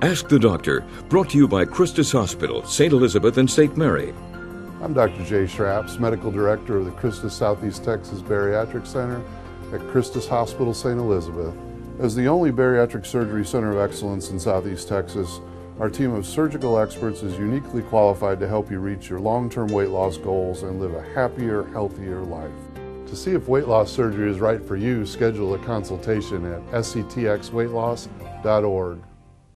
Ask the Doctor, brought to you by CHRISTUS Hospital, St. Elizabeth and St. Mary. I'm Dr. Jay Schraps, Medical Director of the CHRISTUS Southeast Texas Bariatric Center at CHRISTUS Hospital, St. Elizabeth. As the only bariatric surgery center of excellence in Southeast Texas, our team of surgical experts is uniquely qualified to help you reach your long-term weight loss goals and live a happier, healthier life. To see if weight loss surgery is right for you, schedule a consultation at sctxweightloss.org.